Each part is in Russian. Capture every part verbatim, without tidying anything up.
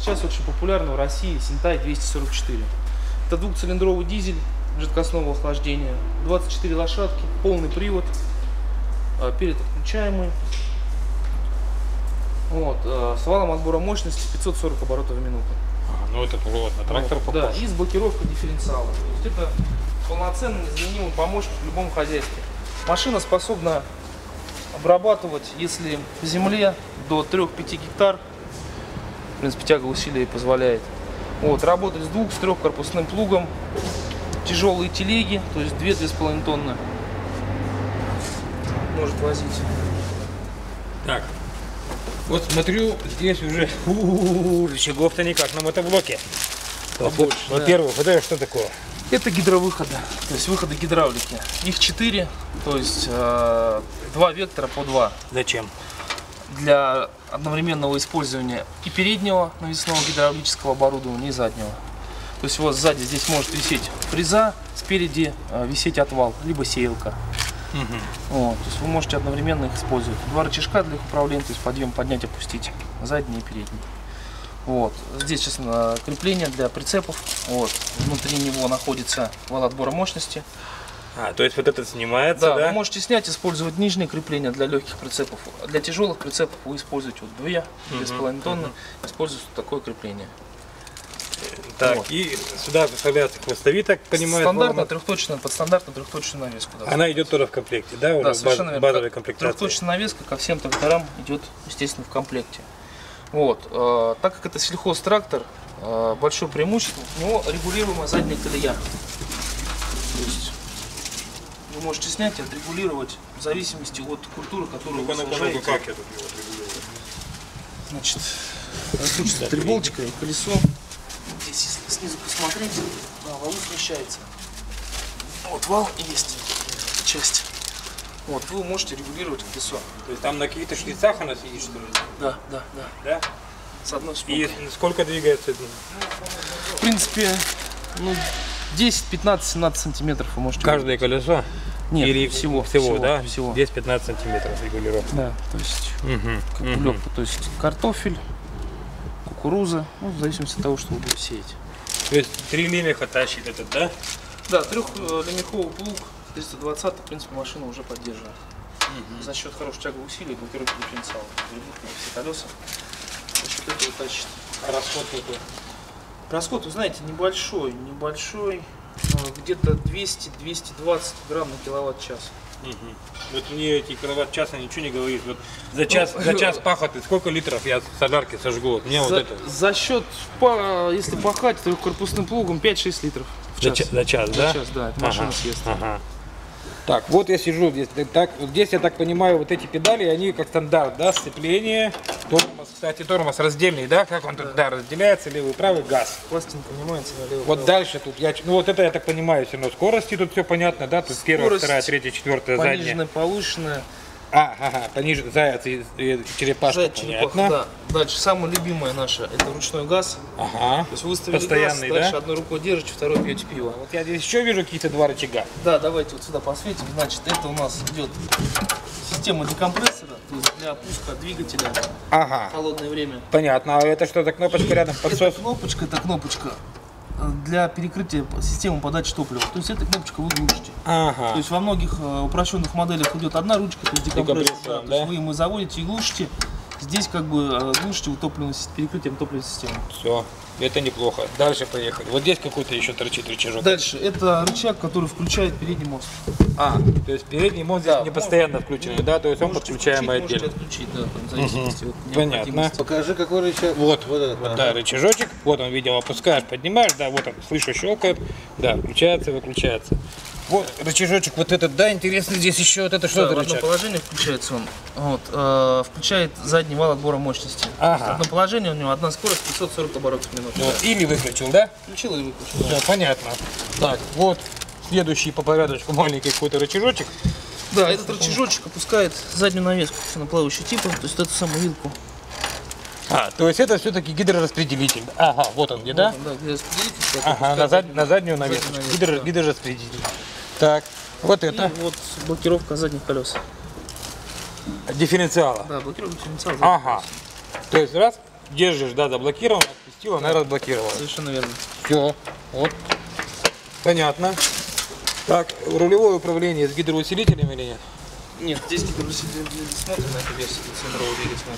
сейчас очень популярна в России Синтай двести сорок четыре. Это двухцилиндровый дизель жидкостного охлаждения, двадцать четыре лошадки, полный привод, перед отключаемый. Вот, с валом отбора мощности пятьсот сорок оборотов в минуту. А, ну это вот на трактор вот, да, и с блокировкой дифференциала. То есть это полноценный незаменимый помощник в любом хозяйстве. Машина способна обрабатывать, если в земле, до трёх-пяти гектар. В принципе, тяга усилия позволяет. Вот, работать с двух, с трех корпусным плугом. Тяжелые телеги, то есть две-две с половиной тонны. Может возить. Так. Вот смотрю, здесь уже рычагов-то не как на мотоблоке. Побольше, вот, да. Во-первых, вот это что такое? Это гидровыходы, то есть выходы гидравлики. Их четыре, то есть э, два вектора по два. Зачем? Для одновременного использования и переднего навесного гидравлического оборудования, и заднего. То есть вот сзади здесь может висеть фреза, спереди э, висеть отвал, либо сеялка. Угу. Вот, то есть вы можете одновременно их использовать. Два рычажка для их управления, то есть подъем, поднять, опустить, задний и передний. Вот. Здесь, честно, крепление для прицепов. Вот. Внутри него находится вал отбора мощности. А, то есть вот это снимается, да? Да, вы можете снять, использовать нижние крепления для легких прицепов. Для тяжелых прицепов вы используете вот две, две с половиной тонны, угу. Используется такое крепление. Так, вот. И сюда поставляется хвостовик, так понимаю. Стандартно трехточная, под стандартную трехточную навеску. Да, она идет тоже в комплекте, да? Да, уже совершенно баз, верно. Базовая комплектация. Трехточная навеска ко всем тракторам идет, естественно, в комплекте. Вот, э, так как это сельхозтрактор, э, большое преимущество, у него регулируемая задняя колея. То есть вы можете снять и отрегулировать в зависимости от культуры, которую вы сажаете. Как я тут его отрегулирую? Значит, раскручивается три болтика и колесо. Здесь, если снизу посмотреть, да, вал смещается. Вот вал есть часть. Вот, вы можете регулировать колесо. То есть там на каких-то шлицах она сидит, что ли? Да, да, да. Да? С одной стороны. И сколько двигается? В принципе, ну, десять, пятнадцать, семнадцать сантиметров вы можете. Каждое колесо? Нет, или всего, всего, всего, да? всего. десять-пятнадцать сантиметров регулировка. Да, то есть, угу, как угу. улёгка, то есть картофель, кукуруза, ну, в зависимости от того, что вы будете сеять. То есть три лемеха тащит этот, да? Да, трехлемеховый плуг, триста двадцать, в принципе, машина уже поддерживает. Угу. За счет хорошей тяговой усилия, блокировки дифференциала, все колеса, за счет этого тащит. А расход какой? Расход, вы знаете, небольшой, небольшой, где-то двести-двести двадцать грамм на киловатт-час. Угу. Вот мне эти киловатт-часа ничего не говорит. Вот за час, ну, за час пахоты сколько литров я солярки сожгу? Мне за, вот это. За счет, если пахать трехкорпусным плугом, пять-шесть литров в час. За, за час, да? За час, да, это машина ага, съест. Ага. Так, вот я сижу здесь. Так, вот здесь, я так понимаю, вот эти педали, они как стандарт, да, сцепление. Тормоз, кстати, тормоз раздельный, да? Как он тут, да, разделяется, левый, правый, газ. Пластинка внимается на левый. Вот правый. Дальше тут я, ну вот это я так понимаю, все равно скорости тут все понятно, да? Тут первая, вторая, третья, четвертая, задняя. Пониженная, повышенная. А, ага, пониженная, заяц и, и черепашка, Заяц, черепаха, понятно. да. Дальше, самое любимое наше, это ручной газ. Ага. То есть выставили постоянный, газ, да? дальше одной рукой держите, второй пьете пиво. Вот я здесь еще вижу какие-то два рычага. Да, давайте вот сюда посветим. Значит, это у нас идет система декомпрессора, то есть для пуска двигателя Ага. в холодное время. Понятно, а это что за кнопочка рядом? Подсос? Это кнопочка, это кнопочка для перекрытия системы подачи топлива. То есть эта кнопочка вы глушите. Ага. То есть во многих э, упрощенных моделях идет одна ручка, то есть декомпрессор. Да, да? то есть вы ему заводите и глушите. Здесь как бы э, глушите топливную, перекрытием топливной системы. Все, это неплохо. Дальше поехали. Вот здесь какой-то еще торчит рычажок. Дальше это рычаг, который включает передний мост. А, то есть передний мост здесь Да, не постоянно включенный, да? То есть он Можете подключаемый включить, отдельно. можете отключить, да, там, в зависимости Угу. от Понятно. необходимости. Покажи, какой рычаг. Вот, вот, этот, вот ага. да, рычажочек. Вот он, видимо, опускаешь, поднимаешь, да, вот он, слышу, щелкает. Да, включается, выключается. Вот рычажочек вот этот, да, интересно, здесь еще вот это что Да, за в одном рычаг? положении включается он. Вот, э, включает задний вал отбора мощности. Ага. В одном положении у него одна скорость пятьсот сорок оборотов в минуту. Вот, или выключил, да? Включил и выключил. Да, понятно. Так, вот следующий по порядочку маленький какой-то рычажочек. Да, этот рычажочек опускает заднюю навеску на плавающий типа, то есть эту самую вилку. А, то есть это все-таки гидрораспределитель. Ага, вот он где, да? Вот он, да, где распределитель, Ага, на, зад... на заднюю навеску. навеску, Гидро... да. Гидрораспределитель. Так, вот это. И вот блокировка задних колес. Дифференциала. Да, блокировка дифференциала. Ага. То есть раз, держишь, да, заблокировано, отпустил, она разблокировала. Совершенно верно. Все, вот, понятно. Так, рулевое управление с гидроусилителем или нет? Нет, здесь гидроусилитель не смотрим на эту версию цилиндрового двигателя.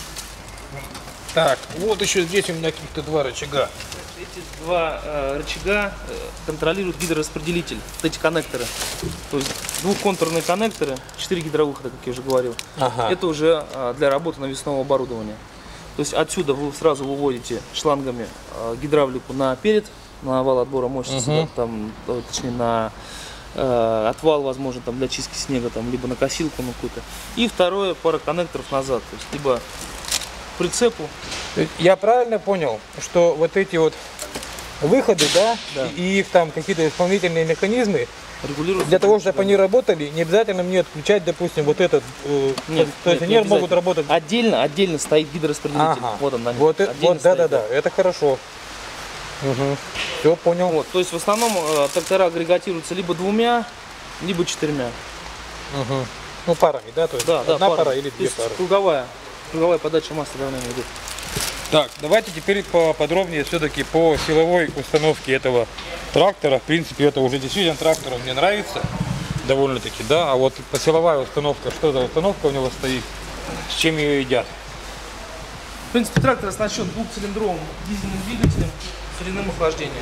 Так, вот еще здесь у меня каких-то два рычага. Эти два э, рычага э, контролируют гидрораспределитель, вот эти коннекторы. То есть двухконтурные коннекторы, четыре гидровыхода, как я уже говорил. Ага. Это уже э, для работы навесного оборудования. То есть отсюда вы сразу выводите шлангами э, гидравлику на перед, на вал отбора мощности, Угу. да, там, э, точнее на э, отвал, возможно, там, для чистки снега, там, либо на косилку на какую-то. И второе, пара коннекторов назад, то есть либо к прицепу. Я правильно понял, что вот эти вот выходы, да, Да. и их там какие-то исполнительные механизмы, Регулируется. для того, чтобы они работали, не обязательно мне отключать, допустим, вот этот, э, Нет, то есть нет, они не могут обязательно. работать. Отдельно, отдельно стоит гидрораспределитель. Ага. Вот он на нем. Вот, это- Отдельно вот, да, стоит, да, да, это хорошо. Угу. Все, понял. Вот, то есть в основном э, трактора агрегатируются либо двумя, либо четырьмя. Угу. Ну, парами, да, то есть Да, да, одна пара парами. или То две есть пары. Круговая, круговая подача массы давления идет. Так, давайте теперь поподробнее все-таки по силовой установке этого трактора. В принципе, это уже действительно трактор, он мне нравится довольно-таки, да. А вот по силовая установка, что за установка у него стоит, с чем ее едят? В принципе, трактор оснащен двухцилиндровым дизельным двигателем с соляным охлаждением.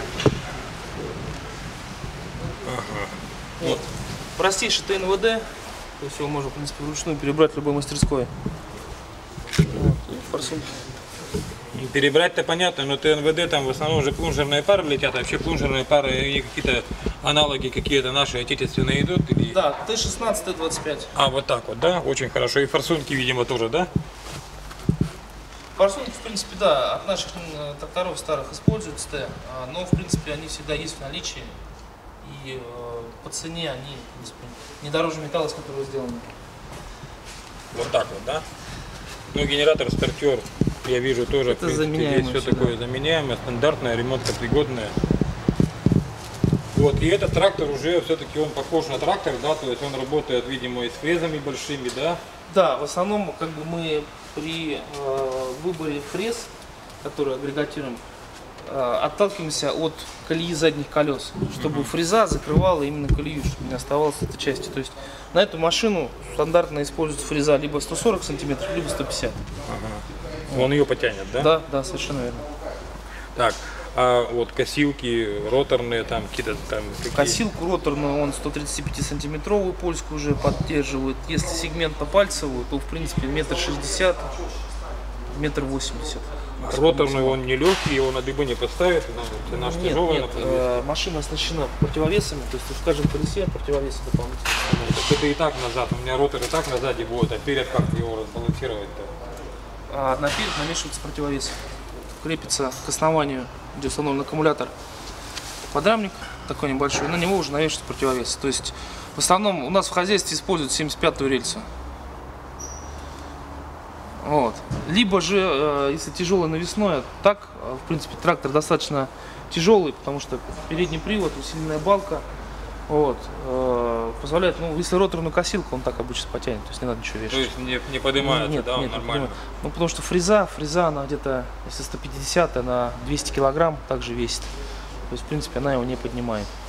Ага. Вот. Простейший ТНВД, то есть его можно, в принципе, вручную перебрать в любой мастерской. Вот. И форсунки. И перебрать-то понятно, но ТНВД там в основном уже плунжерные пары летят, а вообще плунжерные пары и какие-то аналоги какие-то наши отечественные идут? Или... Да, Т шестнадцать, Т двадцать пять. А, вот так вот, да? Очень хорошо. И форсунки, видимо, тоже, да? Форсунки, в принципе, да, от наших м, тракторов старых используются Т, а, но, в принципе, они всегда есть в наличии. И э, по цене они, в принципе, не дороже металла, из которого сделаны. Вот так вот, да? Ну, генератор, стартер, я вижу тоже, Это в принципе, заменяемое здесь все всегда. такое заменяемое, стандартное, ремонтопригодное. Вот, и этот трактор уже все-таки он похож на трактор, да, то есть он работает, видимо, и с фрезами большими, да? Да, в основном, как бы мы при э, выборе фрез, которые агрегатируем, э, отталкиваемся от колеи задних колес, чтобы фреза закрывала именно колею, чтобы не оставалось этой части. То есть на эту машину стандартно используется фреза либо сто сорок сантиметров, либо сто пятьдесят. Ага. Он ее потянет, да? Да, да, совершенно верно. Так, а вот косилки, роторные, там какие-то там... Какие... Косилку роторную он сто тридцать пять сантиметровую польскую уже поддерживает. Если сегментно-пальцевую, то в принципе метр шестьдесят, метр восемьдесят. Роторный он не легкий, его на дыбы не поставит, цена Нет, тяжелая. нет, э, машина оснащена противовесами, то есть в каждом колесе противовесы дополнительные. Это и так назад, у меня ротор и так на сзади будет, а перед как его разбалансировать-то? А наперед навешивается противовес. Крепится к основанию, где установлен аккумулятор, подрамник такой небольшой, на него уже навешивается противовес. То есть в основном у нас в хозяйстве используют семьдесят пятую рельсу. Вот. Либо же, э, если тяжелый навесной, так, э, в принципе, трактор достаточно тяжелый, потому что передний привод, усиленная балка, вот, э, позволяет, ну, если роторную косилку, он так обычно потянет, то есть не надо ничего вешать. То есть не, не поднимается, Нет, да, он нет, не нормально? поднимаю. Ну, потому что фреза, фреза, она где-то, если сто пятьдесят, она двести килограмм также весит. То есть, в принципе, она его не поднимает.